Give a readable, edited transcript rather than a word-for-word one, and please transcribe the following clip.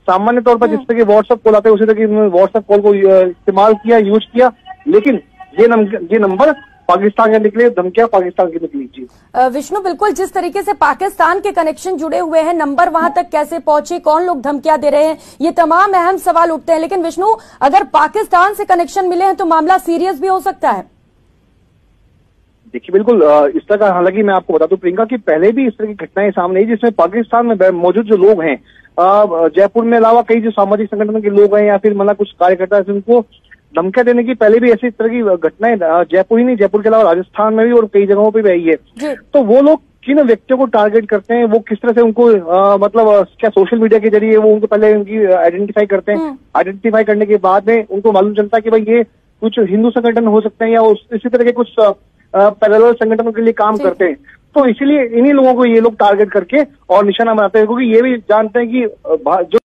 सामान्य तौर पर जिस तरह के व्हाट्सएप कॉल आते हैं उसी तरह की व्हाट्सएप कॉल को इस्तेमाल किया, यूज किया, लेकिन ये नंबर पाकिस्तान के निकले, धमकियां पाकिस्तान की निकली। जी विष्णु, बिल्कुल जिस तरीके से पाकिस्तान के कनेक्शन जुड़े हुए हैं, नंबर वहां तक कैसे पहुंचे, कौन लोग धमकियां दे रहे हैं, ये तमाम अहम सवाल उठते हैं। लेकिन विष्णु, अगर पाकिस्तान से कनेक्शन मिले हैं तो मामला सीरियस भी हो सकता है। देखिए बिल्कुल इस तरह का, हालांकि मैं आपको बता दूं प्रियंका कि पहले भी इस तरह की घटनाएं सामने आई जिसमें पाकिस्तान में मौजूद जो लोग हैं, जयपुर में अलावा कई जो सामाजिक संगठन के लोग हैं या फिर मतलब कुछ कार्यकर्ता हैं, उनको धमकियां देने की पहले भी ऐसी तरह की घटनाएं जयपुर ही नहीं, जयपुर के अलावा राजस्थान में भी और कई जगहों पर भी आई है। तो वो लोग किन व्यक्तियों को टारगेट करते हैं, वो किस तरह से उनको मतलब क्या सोशल मीडिया के जरिए वो उनको पहले उनकी आइडेंटिफाई करते हैं। आइडेंटिफाई करने के बाद में उनको मालूम चलता है कि भाई ये कुछ हिंदू संगठन हो सकते हैं या इसी तरह के कुछ पैरेलल संगठनों के लिए काम करते हैं। तो इसीलिए इन्हीं लोगों को ये लोग टारगेट करके और निशाना बनाते हैं, क्योंकि ये भी जानते हैं कि जो